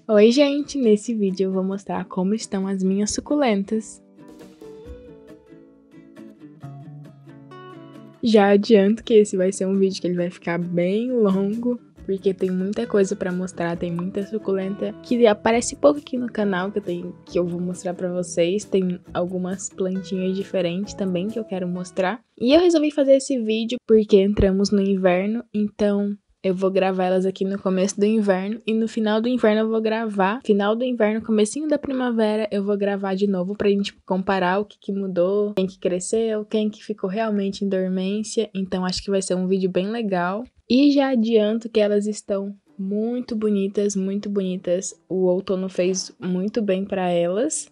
Oi gente, nesse vídeo eu vou mostrar como estão as minhas suculentas. Já adianto que esse vai ser um vídeo que ele vai ficar bem longo, porque tem muita coisa pra mostrar, tem muita suculenta que aparece pouco aqui no canal que eu vou mostrar pra vocês. Tem algumas plantinhas diferentes também que eu quero mostrar. E eu resolvi fazer esse vídeo porque entramos no inverno, então eu vou gravar elas aqui no começo do inverno e no final do inverno eu vou gravar. Final do inverno, comecinho da primavera, eu vou gravar de novo pra gente comparar o que mudou, quem que cresceu, quem que ficou realmente em dormência. Então acho que vai ser um vídeo bem legal. E já adianto que elas estão muito bonitas, muito bonitas. O outono fez muito bem pra elas.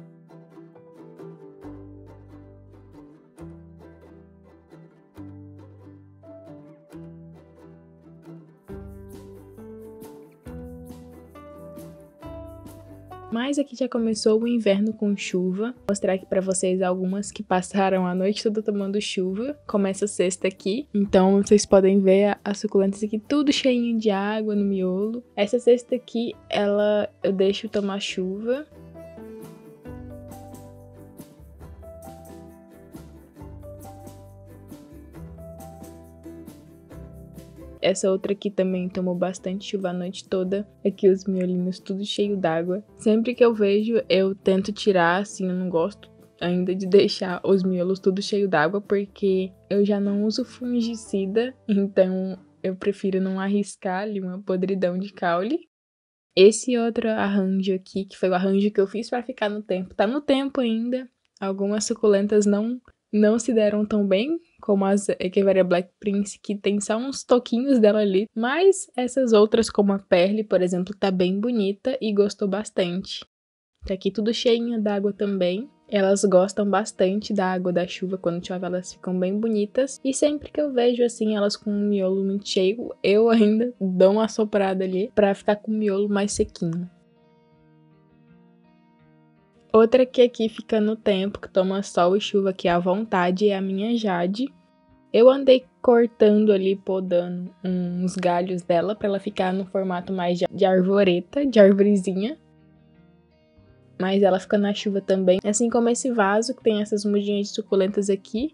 Mas aqui já começou o inverno com chuva. Vou mostrar aqui pra vocês algumas que passaram a noite toda tomando chuva. Começa a sexta aqui, então vocês podem ver as suculentas aqui tudo cheinho de água no miolo. Essa cesta aqui, eu deixo tomar chuva. Essa outra aqui também tomou bastante chuva a noite toda. Aqui os miolinhos tudo cheio d'água. Sempre que eu vejo, eu tento tirar, assim, eu não gosto ainda de deixar os miolos tudo cheio d'água, porque eu já não uso fungicida, então eu prefiro não arriscar ali uma podridão de caule. Esse outro arranjo aqui, que foi o arranjo que eu fiz pra ficar no tempo, tá no tempo ainda. Algumas suculentas não se deram tão bem, como as Echeveria Black Prince, que tem só uns toquinhos dela ali. Mas essas outras, como a Perle, por exemplo, tá bem bonita e gostou bastante. Tá aqui tudo cheinho d'água também. Elas gostam bastante da água da chuva, quando chove elas ficam bem bonitas. E sempre que eu vejo assim elas com um miolo muito cheio, eu ainda dou uma soprada ali pra ficar com o miolo mais sequinho. Outra que aqui fica no tempo, que toma sol e chuva aqui à vontade, é a minha Jade. Eu andei cortando ali, podando uns galhos dela pra ela ficar no formato mais de arvoreta, de arvorezinha. Mas ela fica na chuva também, assim como esse vaso que tem essas mudinhas de suculentas aqui.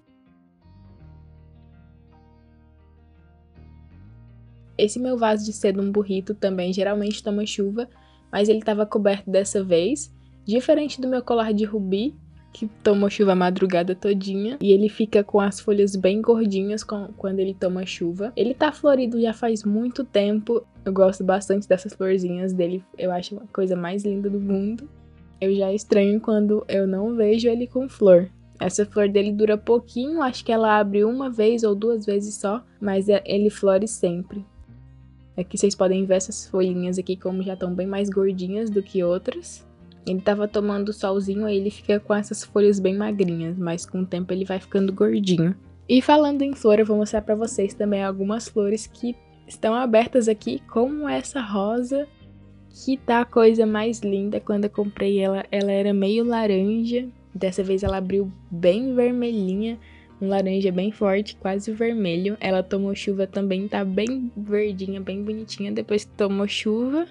Esse meu vaso de sedum burrito também geralmente toma chuva, mas ele estava coberto dessa vez. Diferente do meu colar de rubi, que tomou chuva a madrugada todinha, e ele fica com as folhas bem gordinhas quando ele toma chuva. Ele tá florido já faz muito tempo, eu gosto bastante dessas florzinhas dele, eu acho a coisa mais linda do mundo. Eu já estranho quando eu não vejo ele com flor. Essa flor dele dura pouquinho, acho que ela abre uma vez ou duas vezes só, mas ele flore sempre. Aqui vocês podem ver essas folhinhas aqui como já estão bem mais gordinhas do que outras. Ele tava tomando solzinho, aí ele fica com essas folhas bem magrinhas, mas com o tempo ele vai ficando gordinho. E falando em flor, eu vou mostrar pra vocês também algumas flores que estão abertas aqui, como essa rosa, que tá a coisa mais linda. Quando eu comprei ela era meio laranja. Dessa vez ela abriu bem vermelhinha, um laranja bem forte, quase vermelho. Ela tomou chuva também, tá bem verdinha, bem bonitinha depois que tomou chuva.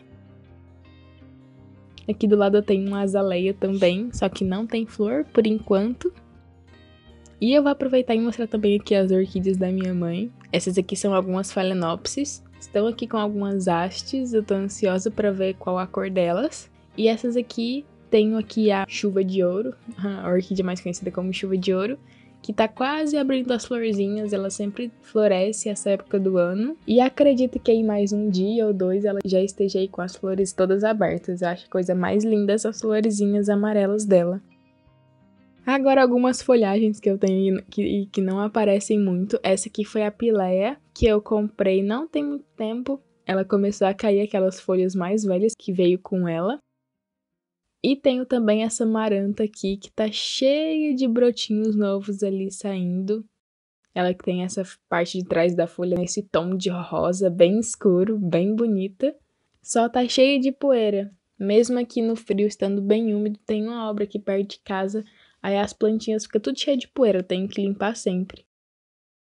Aqui do lado eu tenho uma azaleia também, só que não tem flor por enquanto. E eu vou aproveitar e mostrar também aqui as orquídeas da minha mãe. Essas aqui são algumas phalaenopsis. Estão aqui com algumas hastes, eu tô ansiosa pra ver qual a cor delas. E essas aqui, tenho aqui a chuva de ouro, a orquídea mais conhecida como chuva de ouro, que tá quase abrindo as florzinhas, ela sempre floresce essa época do ano. E acredito que em mais um dia ou dois ela já esteja aí com as flores todas abertas. Eu acho a coisa mais linda essas florezinhas amarelas dela. Agora algumas folhagens que eu tenho que não aparecem muito. Essa aqui foi a Pileia, que eu comprei não tem muito tempo. Ela começou a cair aquelas folhas mais velhas que veio com ela. E tenho também essa Maranta aqui, que tá cheia de brotinhos novos ali saindo. Ela que tem essa parte de trás da folha nesse tom de rosa bem escuro, bem bonita. Só tá cheia de poeira. Mesmo aqui no frio, estando bem úmido, tem uma obra aqui perto de casa. Aí as plantinhas ficam tudo cheio de poeira, eu tenho que limpar sempre.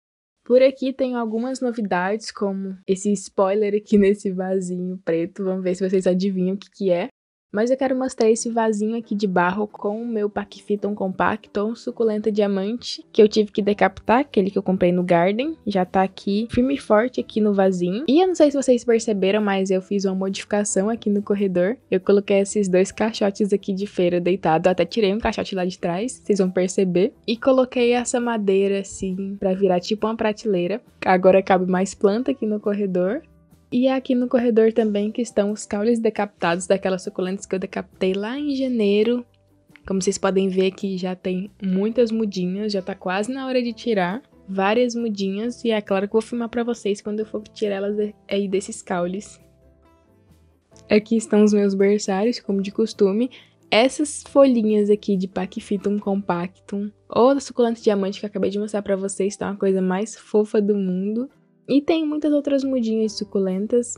Por aqui tem algumas novidades, como esse spoiler aqui nesse vasinho preto. Vamos ver se vocês adivinham o que é. Mas eu quero mostrar esse vasinho aqui de barro com o meu Pachyphyton compactum suculenta diamante, que eu tive que decapitar, aquele que eu comprei no Garden. Já tá aqui, firme e forte aqui no vasinho. E eu não sei se vocês perceberam, mas eu fiz uma modificação aqui no corredor. Eu coloquei esses 2 caixotes aqui de feira deitado, até tirei um caixote lá de trás, vocês vão perceber. E coloquei essa madeira assim, pra virar tipo uma prateleira. Agora cabe mais planta aqui no corredor. E aqui no corredor também que estão os caules decapitados daquelas suculentas que eu decapitei lá em janeiro. Como vocês podem ver aqui já tem muitas mudinhas, já tá quase na hora de tirar. Várias mudinhas e é claro que eu vou filmar pra vocês quando eu for tirar elas aí desses caules. Aqui estão os meus berçários, como de costume. Essas folhinhas aqui de Pachyphyton compactum ou da suculenta diamante que eu acabei de mostrar pra vocês, estão a coisa mais fofa do mundo. E tem muitas outras mudinhas suculentas.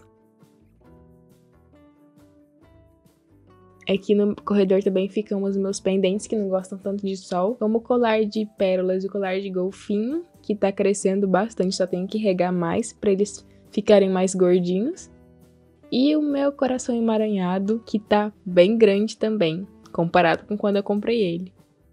Aqui no corredor também ficam os meus pendentes que não gostam tanto de sol, como o colar de pérolas e o colar de golfinho, que tá crescendo bastante, só tenho que regar mais para eles ficarem mais gordinhos. E o meu coração emaranhado, que tá bem grande também, comparado com quando eu comprei ele.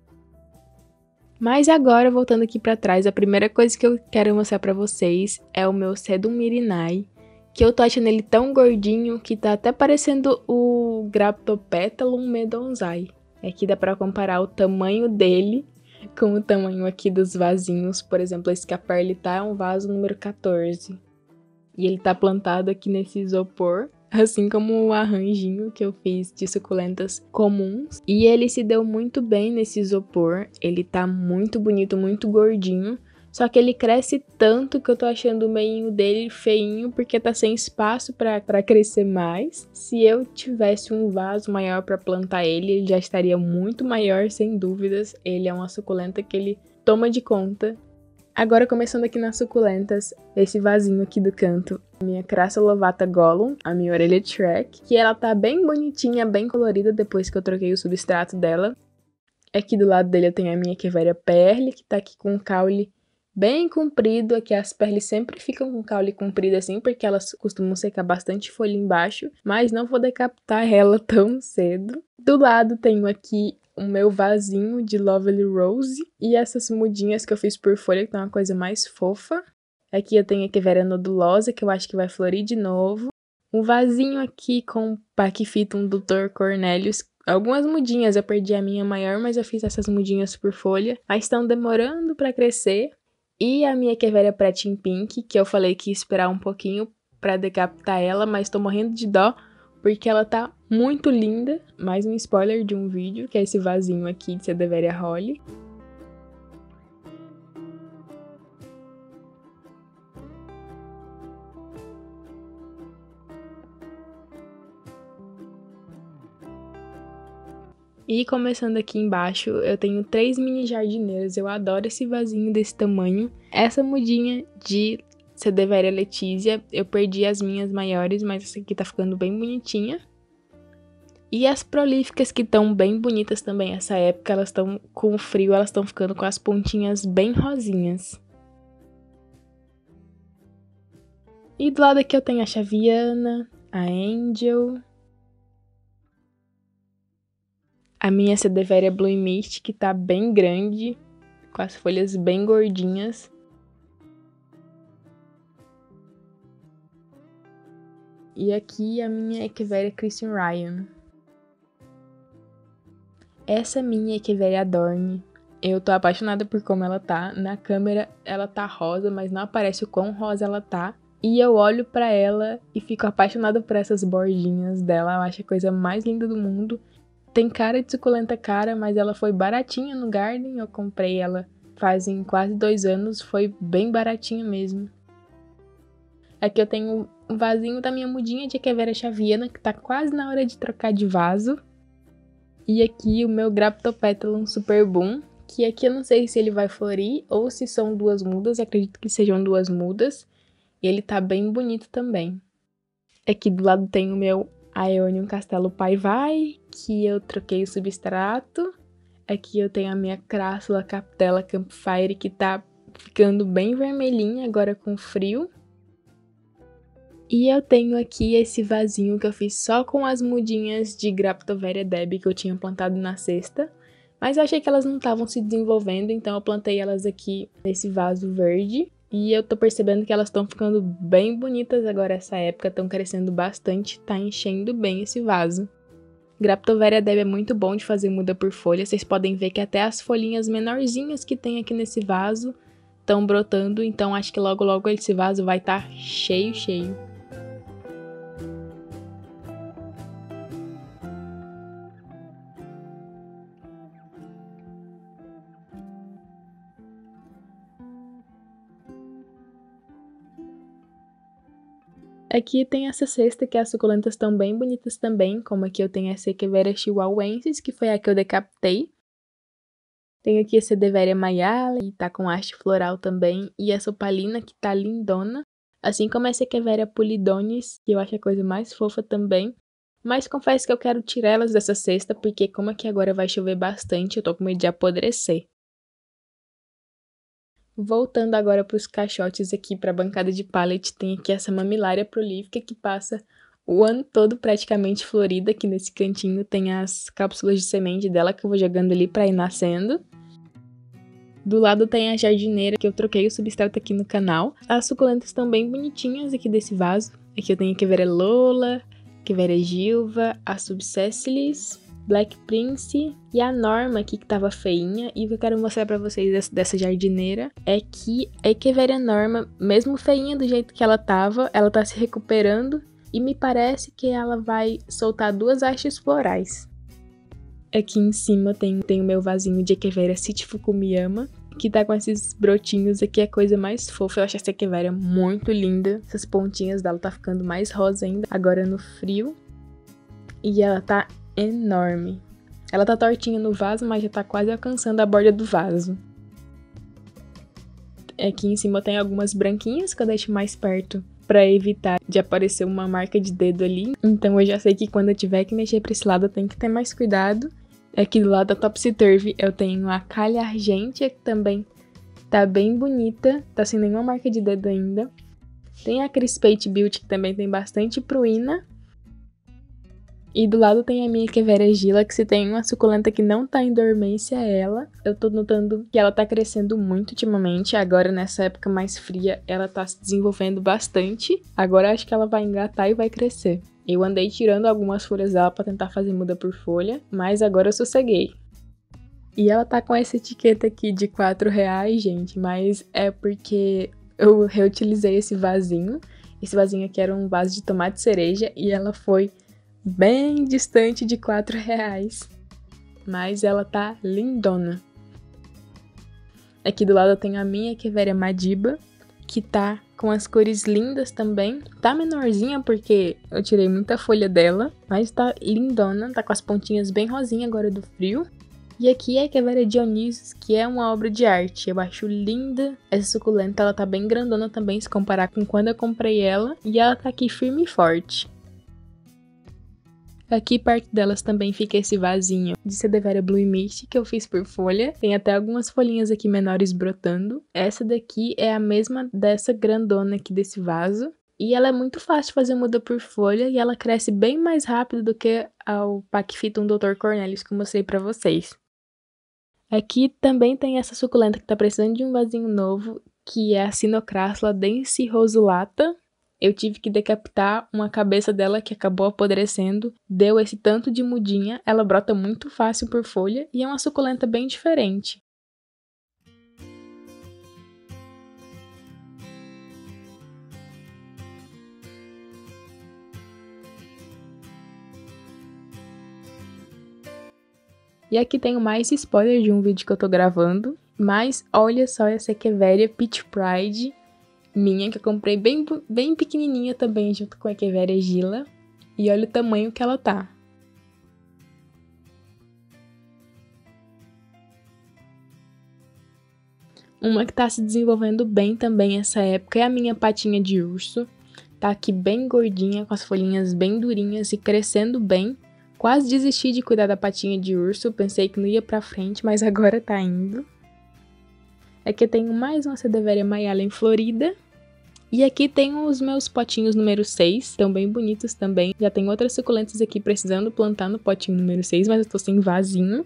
Mas agora, voltando aqui pra trás, a primeira coisa que eu quero mostrar pra vocês é o meu Sedum Mirinai, que eu tô achando ele tão gordinho que tá até parecendo o Graptopetalum medonzai. Aqui dá pra comparar o tamanho dele com o tamanho aqui dos vasinhos. Por exemplo, esse Caperle tá é um vaso número 14. E ele tá plantado aqui nesse isopor, assim como o arranjinho que eu fiz de suculentas comuns. E ele se deu muito bem nesse isopor, ele tá muito bonito, muito gordinho. Só que ele cresce tanto que eu tô achando o meinho dele feinho, porque tá sem espaço pra crescer mais. Se eu tivesse um vaso maior pra plantar ele, ele já estaria muito maior, sem dúvidas. Ele é uma suculenta que ele toma de conta. Agora, começando aqui nas suculentas, esse vasinho aqui do canto, a minha Crassa Lovata Gollum, a minha orelha Shrek, que ela tá bem bonitinha, bem colorida depois que eu troquei o substrato dela. Aqui do lado dele eu tenho a minha Echeveria Perle, que tá aqui com um caule bem comprido. Aqui as perles sempre ficam com caule comprido assim, porque elas costumam secar bastante folha embaixo, mas não vou decapitar ela tão cedo. Do lado tenho aqui o meu vasinho de Lovely Rose e essas mudinhas que eu fiz por folha, que tá uma coisa mais fofa. Aqui eu tenho a Echeveria Nodulosa, que eu acho que vai florir de novo. Um vasinho aqui com Pachyphyton Dr. Cornelius. Algumas mudinhas, eu perdi a minha maior, mas eu fiz essas mudinhas por folha. Mas estão demorando pra crescer. E a minha Echeveria Pratin Pink, que eu falei que ia esperar um pouquinho pra decapitar ela, mas tô morrendo de dó, porque ela tá muito linda. Mais um spoiler de um vídeo, que é esse vasinho aqui de Sadeveria Holly. E começando aqui embaixo, eu tenho 3 mini jardineiras. Eu adoro esse vasinho desse tamanho. Essa mudinha de Sadeveria Letizia, eu perdi as minhas maiores, mas essa aqui tá ficando bem bonitinha. E as prolíficas que estão bem bonitas também. Essa época elas estão com frio, elas estão ficando com as pontinhas bem rosinhas. E do lado aqui eu tenho a Chaviana, a Angel, a minha Sadeveria Blue Mist, que tá bem grande, com as folhas bem gordinhas. E aqui a minha Echeveria Christian Ryan. Essa minha Echeveria Adorne, eu tô apaixonada por como ela tá. Na câmera ela tá rosa, mas não aparece o quão rosa ela tá. E eu olho pra ela e fico apaixonada por essas bordinhas dela. Eu acho a coisa mais linda do mundo. Tem cara de suculenta cara, mas ela foi baratinha no Garden. Eu comprei ela fazem quase 2 anos, foi bem baratinha mesmo. Aqui eu tenho um vasinho da minha mudinha de Echeveria Chaviana, que tá quase na hora de trocar de vaso. E aqui o meu Graptopetalum Super Boom, que aqui eu não sei se ele vai florir ou se são 2 mudas, acredito que sejam 2 mudas. E ele tá bem bonito também. Aqui do lado tem o meu Aeonium Castelo Pai Vai, que eu troquei o substrato. Aqui eu tenho a minha Crassula Capitella Campfire, que tá ficando bem vermelhinha agora com frio. E eu tenho aqui esse vasinho que eu fiz só com as mudinhas de Graptoveria Debbie que eu tinha plantado na cesta. Mas eu achei que elas não estavam se desenvolvendo, então eu plantei elas aqui nesse vaso verde. E eu tô percebendo que elas estão ficando bem bonitas agora essa época, estão crescendo bastante, tá enchendo bem esse vaso. Graptoveria Debbie é muito bom de fazer muda por folha, vocês podem ver que até as folhinhas menorzinhas que tem aqui nesse vaso estão brotando, então acho que logo logo esse vaso vai estar cheio. Aqui tem essa cesta que as suculentas estão bem bonitas também, como aqui eu tenho essa Echeveria chihuahuensis, que foi a que eu decapitei. Tenho aqui essa Echeveria mayala, que tá com haste floral também, e essa opalina, que tá lindona. Assim como essa Echeveria pulidonis, que eu acho a coisa mais fofa também. Mas confesso que eu quero tirar elas dessa cesta, porque como aqui agora vai chover bastante, eu tô com medo de apodrecer. Voltando agora para os caixotes aqui para a bancada de pallet, tem aqui essa Mammillaria prolífica que passa o ano todo praticamente florida. Aqui nesse cantinho tem as cápsulas de semente dela que eu vou jogando ali para ir nascendo. Do lado tem a jardineira que eu troquei o substrato aqui no canal. As suculentas estão bem bonitinhas aqui desse vaso. Aqui eu tenho a Echeveria Lola, Echeveria Gilva, a Subsessilis, Black Prince e a Norma aqui que tava feinha. E o que eu quero mostrar pra vocês dessa jardineira é que a Echeveria Norma, mesmo feinha do jeito que ela tá se recuperando e me parece que ela vai soltar 2 hastes florais. Aqui em cima tem o meu vasinho de Echeveria Citifukumiyama, que tá com esses brotinhos aqui, é a coisa mais fofa. Eu acho essa Echeveria muito linda. Essas pontinhas dela tá ficando mais rosa ainda, agora no frio. E ela tá enorme. Ela tá tortinha no vaso, mas já tá quase alcançando a borda do vaso. Aqui em cima tem algumas branquinhas que eu deixo mais perto pra evitar de aparecer uma marca de dedo ali. Então eu já sei que quando eu tiver que mexer pra esse lado eu tenho que ter mais cuidado. Aqui do lado da Topsy Turvy eu tenho a Calha Argentea, que também tá bem bonita, tá sem nenhuma marca de dedo ainda. Tem a Crispate Beauty, que também tem bastante pruína. E do lado tem a minha Echeveria Gila, que se tem uma suculenta que não tá em dormência é ela. Eu tô notando que ela tá crescendo muito ultimamente. Agora, nessa época mais fria, ela tá se desenvolvendo bastante. Agora acho que ela vai engatar e vai crescer. Eu andei tirando algumas folhas dela pra tentar fazer muda por folha, mas agora eu sosseguei. E ela tá com essa etiqueta aqui de R$4, gente, mas é porque eu reutilizei esse vasinho. Esse vasinho aqui era um vaso de tomate cereja e ela foi bem distante de R$4, mas ela tá lindona. Aqui do lado eu tenho a minha Echeveria Madiba, que tá com as cores lindas também. Tá menorzinha porque eu tirei muita folha dela, mas tá lindona, tá com as pontinhas bem rosinha agora do frio. E aqui é a Echeveria Dionysus, que é uma obra de arte, eu acho linda. Essa suculenta, ela tá bem grandona também, se comparar com quando eu comprei ela, e ela tá aqui firme e forte. Aqui perto delas também fica esse vasinho de Cedeveria Blue Mist que eu fiz por folha. Tem até algumas folhinhas aqui menores brotando. Essa daqui é a mesma dessa grandona aqui desse vaso. E ela é muito fácil de fazer muda por folha e ela cresce bem mais rápido do que o Pachyphytum Dr. Cornelius que eu mostrei pra vocês. Aqui também tem essa suculenta que tá precisando de um vasinho novo, que é a Sinocrassula densirosulata. Eu tive que decapitar uma cabeça dela que acabou apodrecendo, deu esse tanto de mudinha, ela brota muito fácil por folha e é uma suculenta bem diferente. E aqui tenho mais spoiler de um vídeo que eu tô gravando, mas olha só essa Echeveria Peach Pride minha, que eu comprei bem pequenininha também, junto com a Echeveria Gila. E olha o tamanho que ela tá. Uma que tá se desenvolvendo bem também essa época é a minha patinha de urso. Tá aqui bem gordinha, com as folhinhas bem durinhas e crescendo bem. Quase desisti de cuidar da patinha de urso, pensei que não ia pra frente, mas agora tá indo. Aqui eu tenho mais uma Sadeveria Mayalen florida. E aqui tem os meus potinhos número 6, estão bem bonitos também. Já tem outras suculentas aqui precisando plantar no potinho número 6, mas eu tô sem vasinho.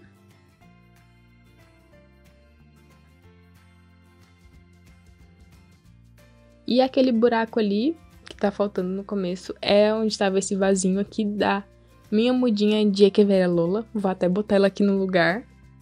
E aquele buraco ali, que tá faltando no começo, é onde estava esse vasinho aqui da minha mudinha de Echeveria Lola. Vou até botar ela aqui no lugar.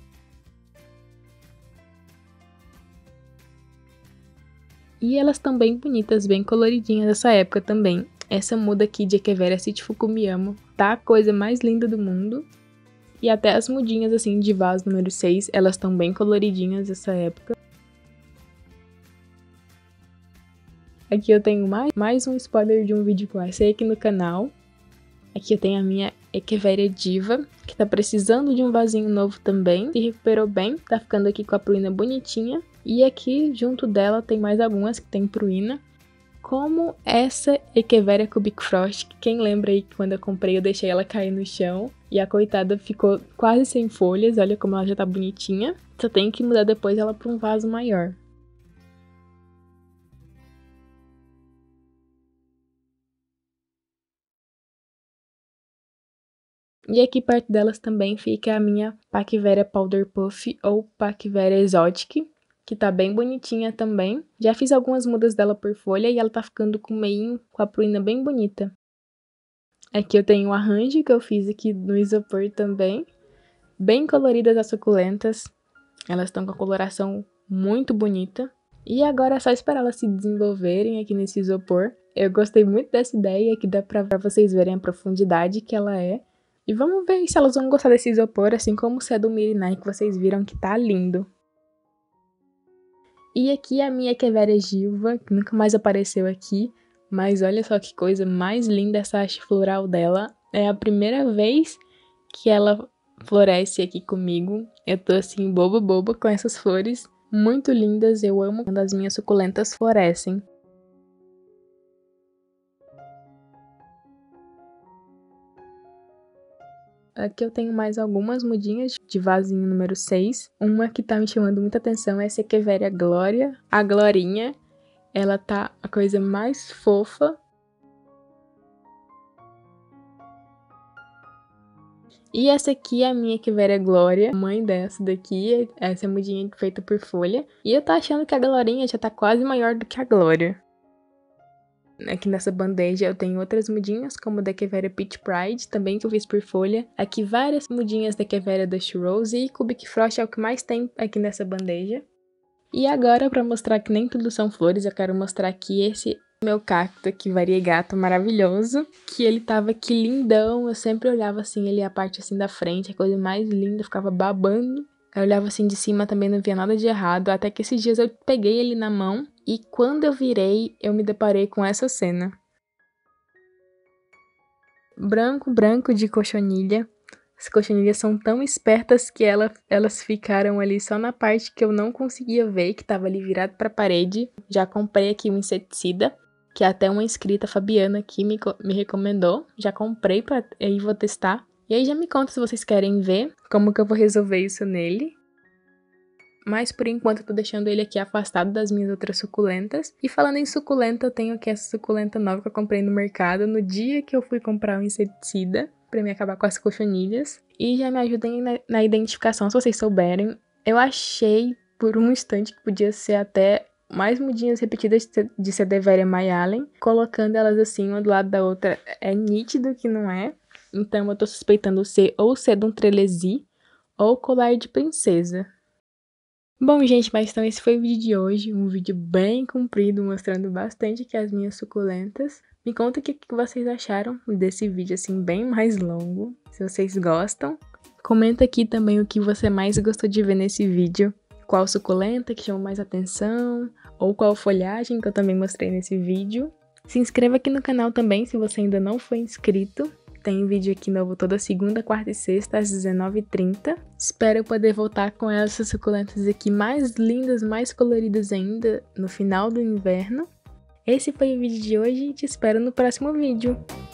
E elas estão bem bonitas, bem coloridinhas dessa época também. Essa muda aqui de Echeveria Citrifuku Miyamo tá a coisa mais linda do mundo. E até as mudinhas assim de vaso número 6, elas estão bem coloridinhas dessa época. Aqui eu tenho mais um spoiler de um vídeo que eu achei aqui no canal. Aqui eu tenho a minha Echeveria Diva, que tá precisando de um vasinho novo também. Se recuperou bem, tá ficando aqui com a pruína bonitinha. E aqui, junto dela, tem mais algumas que tem pruína. Como essa Echeveria Cubic Frost, que quem lembra aí que quando eu comprei eu deixei ela cair no chão. E a coitada ficou quase sem folhas, olha como ela já tá bonitinha. Só tenho que mudar depois ela pra um vaso maior. E aqui perto delas também fica a minha Paquiveria Powder Puff ou Paquiveria Exotic, que tá bem bonitinha também. Já fiz algumas mudas dela por folha e ela tá ficando com o meinho, com a pruína bem bonita. Aqui eu tenho um arranjo que eu fiz aqui no isopor também. Bem coloridas as suculentas. Elas estão com a coloração muito bonita. E agora é só esperar elas se desenvolverem aqui nesse isopor. Eu gostei muito dessa ideia, aqui dá pra vocês verem a profundidade que ela é. E vamos ver se elas vão gostar desse isopor, assim como o Cedo Mirinai, que vocês viram que tá lindo. E aqui a minha Echeveria Gilva, que nunca mais apareceu aqui. Mas olha só que coisa mais linda essa haste floral dela. É a primeira vez que ela floresce aqui comigo. Eu tô assim boba com essas flores. Muito lindas, eu amo quando as minhas suculentas florescem. Aqui eu tenho mais algumas mudinhas de vasinho número 6. Uma que tá me chamando muita atenção é essa Echeveria Glória. A Glorinha, ela tá a coisa mais fofa. E essa aqui é a minha Echeveria Glória, mãe dessa daqui. Essa mudinha feita por folha. E eu tô achando que a Glorinha já tá quase maior do que a Glória. Aqui nessa bandeja eu tenho outras mudinhas, como da Echeveria Peach Pride, também que eu fiz por folha. Aqui várias mudinhas da Echeveria Dust Rose e Cubic Frost é o que mais tem aqui nessa bandeja. E agora, pra mostrar que nem tudo são flores, eu quero mostrar aqui esse meu cacto aqui, variegato, maravilhoso. Que ele tava aqui lindão, eu sempre olhava assim, ele a parte assim da frente, a coisa mais linda, eu ficava babando. Eu olhava assim de cima também, não via nada de errado, até que esses dias eu peguei ele na mão. E quando eu virei, eu me deparei com essa cena. Branco de cochonilha. As cochonilhas são tão espertas que elas ficaram ali só na parte que eu não conseguia ver, que estava ali virado para a parede. Já comprei aqui um inseticida, que até uma inscrita, Fabiana, aqui me recomendou. Já comprei e vou testar. E aí já me conta se vocês querem ver como que eu vou resolver isso nele. Mas por enquanto eu tô deixando ele aqui afastado das minhas outras suculentas. E falando em suculenta, eu tenho aqui essa suculenta nova que eu comprei no mercado no dia que eu fui comprar o inseticida, pra me acabar com as cochonilhas. E já me ajudem na identificação, se vocês souberem. Eu achei por um instante que podia ser até mais mudinhas repetidas de Sadeveria Mayalen. Colocando elas assim, uma do lado da outra, é nítido que não é. Então eu tô suspeitando ser ou Sedum Trelesi ou colar de princesa. Bom, gente, mas então esse foi o vídeo de hoje, um vídeo bem comprido, mostrando bastante aqui as minhas suculentas. Me conta o que vocês acharam desse vídeo, assim, bem mais longo, se vocês gostam. Comenta aqui também o que você mais gostou de ver nesse vídeo, qual suculenta que chamou mais atenção, ou qual folhagem que eu também mostrei nesse vídeo. Se inscreva aqui no canal também, se você ainda não foi inscrito. Tem vídeo aqui novo toda segunda, quarta e sexta, às 19h30. Espero poder voltar com essas suculentas aqui mais lindas, mais coloridas ainda, no final do inverno. Esse foi o vídeo de hoje e te espero no próximo vídeo.